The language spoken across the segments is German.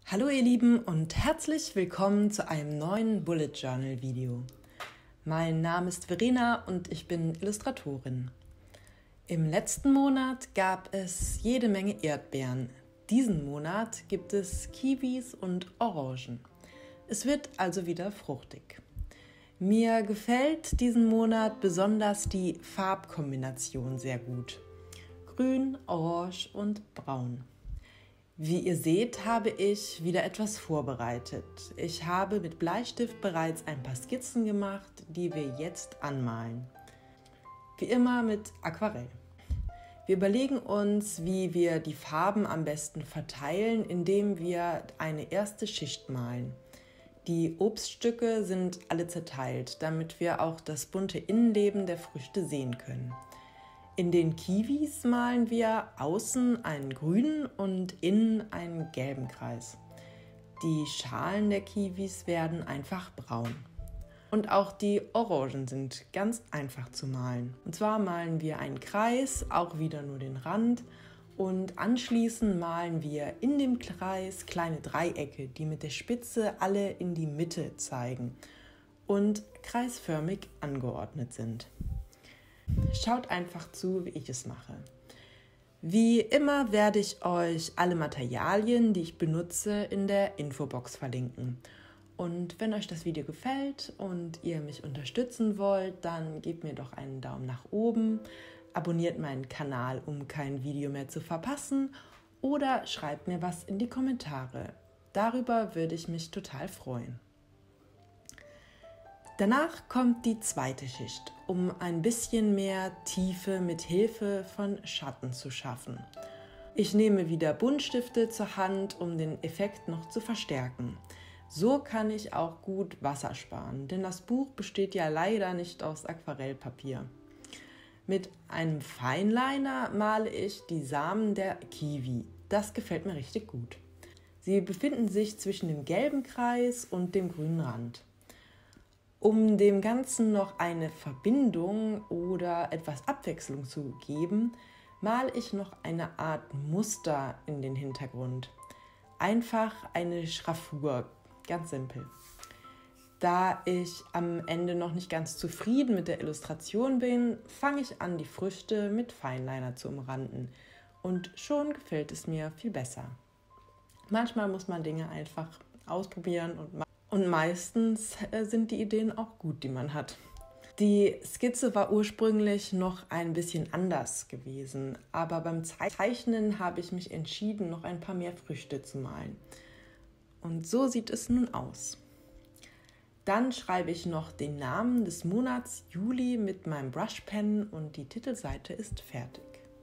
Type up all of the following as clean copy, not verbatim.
Hallo ihr Lieben und herzlich willkommen zu einem neuen Bullet Journal Video. Mein Name ist Verena und ich bin Illustratorin. Im letzten Monat gab es jede Menge Erdbeeren. Diesen Monat gibt es Kiwis und Orangen. Es wird also wieder fruchtig. Mir gefällt diesen Monat besonders die Farbkombination sehr gut. Grün, Orange und Braun. Wie ihr seht, habe ich wieder etwas vorbereitet. Ich habe mit Bleistift bereits ein paar Skizzen gemacht, die wir jetzt anmalen. Wie immer mit Aquarell. Wir überlegen uns, wie wir die Farben am besten verteilen, indem wir eine erste Schicht malen. Die Obststücke sind alle zerteilt, damit wir auch das bunte Innenleben der Früchte sehen können. In den Kiwis malen wir außen einen grünen und innen einen gelben Kreis. Die Schalen der Kiwis werden einfach braun. Und auch die Orangen sind ganz einfach zu malen. Und zwar malen wir einen Kreis, auch wieder nur den Rand. Und anschließend malen wir in dem Kreis kleine Dreiecke, die mit der Spitze alle in die Mitte zeigen und kreisförmig angeordnet sind. Schaut einfach zu, wie ich es mache. Wie immer werde ich euch alle Materialien, die ich benutze, in der Infobox verlinken. Und wenn euch das Video gefällt und ihr mich unterstützen wollt, dann gebt mir doch einen Daumen nach oben, abonniert meinen Kanal, um kein Video mehr zu verpassen, oder schreibt mir was in die Kommentare. Darüber würde ich mich total freuen. Danach kommt die zweite Schicht, um ein bisschen mehr Tiefe mit Hilfe von Schatten zu schaffen. Ich nehme wieder Buntstifte zur Hand, um den Effekt noch zu verstärken. So kann ich auch gut Wasser sparen, denn das Buch besteht ja leider nicht aus Aquarellpapier. Mit einem Fineliner male ich die Samen der Kiwi. Das gefällt mir richtig gut. Sie befinden sich zwischen dem gelben Kreis und dem grünen Rand. Um dem Ganzen noch eine Verbindung oder etwas Abwechslung zu geben, male ich noch eine Art Muster in den Hintergrund. Einfach eine Schraffur, ganz simpel. Da ich am Ende noch nicht ganz zufrieden mit der Illustration bin, fange ich an, die Früchte mit Fineliner zu umranden. Und schon gefällt es mir viel besser. Manchmal muss man Dinge einfach ausprobieren und meistens sind die Ideen auch gut, die man hat. Die Skizze war ursprünglich noch ein bisschen anders gewesen, aber beim Zeichnen habe ich mich entschieden, noch ein paar mehr Früchte zu malen. Und so sieht es nun aus. Dann schreibe ich noch den Namen des Monats Juli mit meinem Brushpen und die Titelseite ist fertig.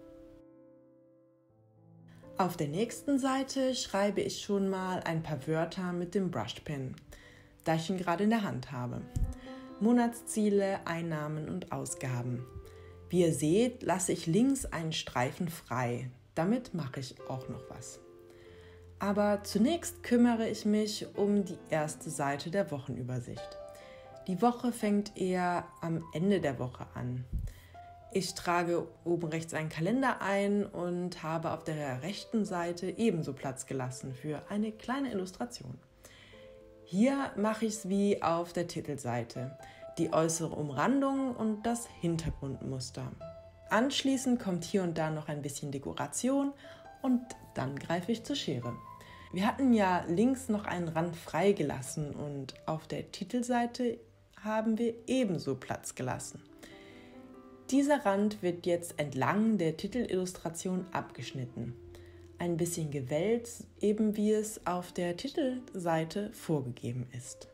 Auf der nächsten Seite schreibe ich schon mal ein paar Wörter mit dem Brushpen, da ich ihn gerade in der Hand habe. Monatsziele, Einnahmen und Ausgaben. Wie ihr seht, lasse ich links einen Streifen frei. Damit mache ich auch noch was. Aber zunächst kümmere ich mich um die erste Seite der Wochenübersicht. Die Woche fängt eher am Ende der Woche an. Ich trage oben rechts einen Kalender ein und habe auf der rechten Seite ebenso Platz gelassen für eine kleine Illustration. Hier mache ich es wie auf der Titelseite, die äußere Umrandung und das Hintergrundmuster. Anschließend kommt hier und da noch ein bisschen Dekoration und dann greife ich zur Schere. Wir hatten ja links noch einen Rand freigelassen und auf der Titelseite haben wir ebenso Platz gelassen. Dieser Rand wird jetzt entlang der Titelillustration abgeschnitten. Ein bisschen gewellt, eben wie es auf der Titelseite vorgegeben ist.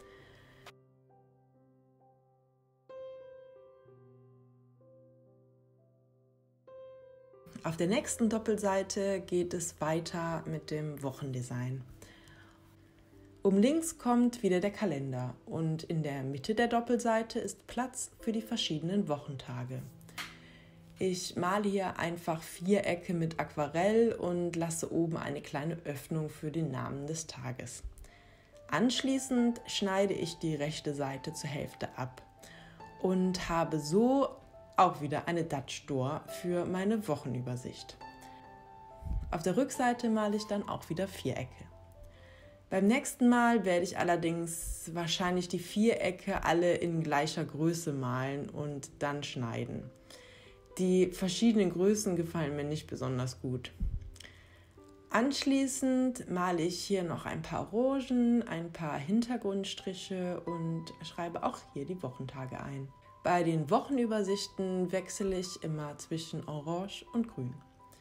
Auf der nächsten Doppelseite geht es weiter mit dem Wochendesign. Um links kommt wieder der Kalender und in der Mitte der Doppelseite ist Platz für die verschiedenen Wochentage. Ich male hier einfach Vierecke mit Aquarell und lasse oben eine kleine Öffnung für den Namen des Tages. Anschließend schneide ich die rechte Seite zur Hälfte ab und habe so auch wieder eine Dutch Door für meine Wochenübersicht. Auf der Rückseite male ich dann auch wieder Vierecke. Beim nächsten Mal werde ich allerdings wahrscheinlich die Vierecke alle in gleicher Größe malen und dann schneiden. Die verschiedenen Größen gefallen mir nicht besonders gut. Anschließend male ich hier noch ein paar Orangen, ein paar Hintergrundstriche und schreibe auch hier die Wochentage ein. Bei den Wochenübersichten wechsle ich immer zwischen Orange und Grün.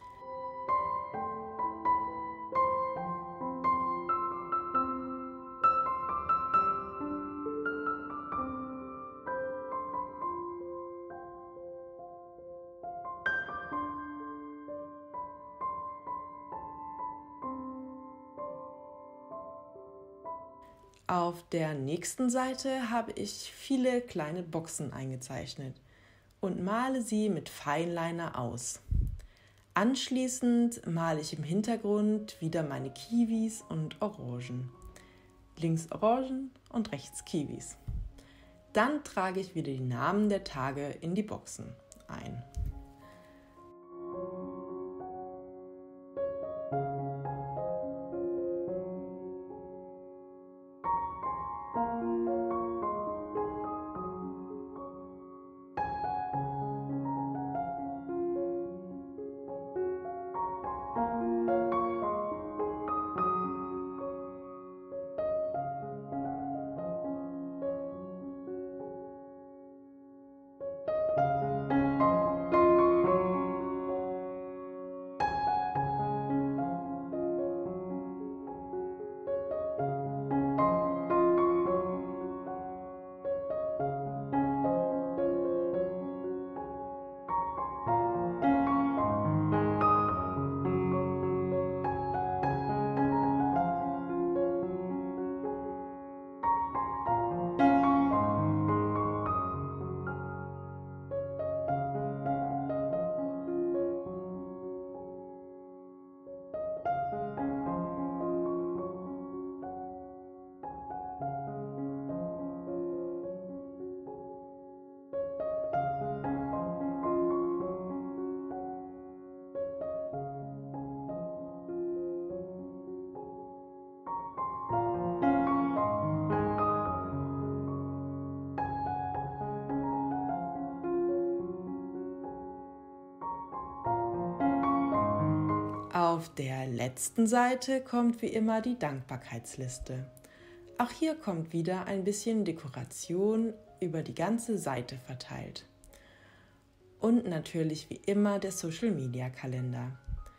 Auf der nächsten Seite habe ich viele kleine Boxen eingezeichnet und male sie mit Fineliner aus. Anschließend male ich im Hintergrund wieder meine Kiwis und Orangen. Links Orangen und rechts Kiwis. Dann trage ich wieder die Namen der Tage in die Boxen ein. Auf der letzten Seite kommt wie immer die Dankbarkeitsliste. Auch hier kommt wieder ein bisschen Dekoration über die ganze Seite verteilt. Und natürlich wie immer der Social Media Kalender.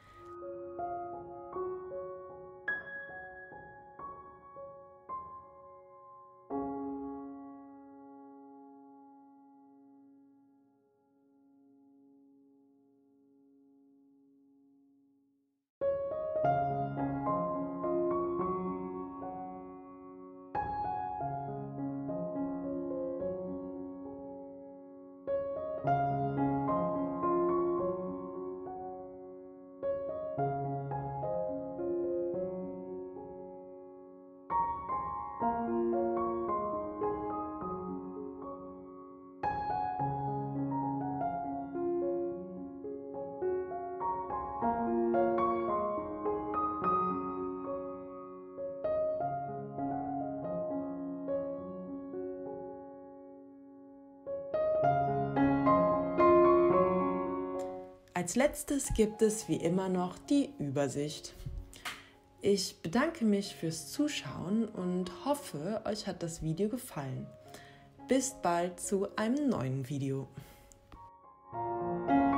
Als letztes gibt es wie immer noch die Übersicht. Ich bedanke mich fürs Zuschauen und hoffe, euch hat das Video gefallen. Bis bald zu einem neuen Video.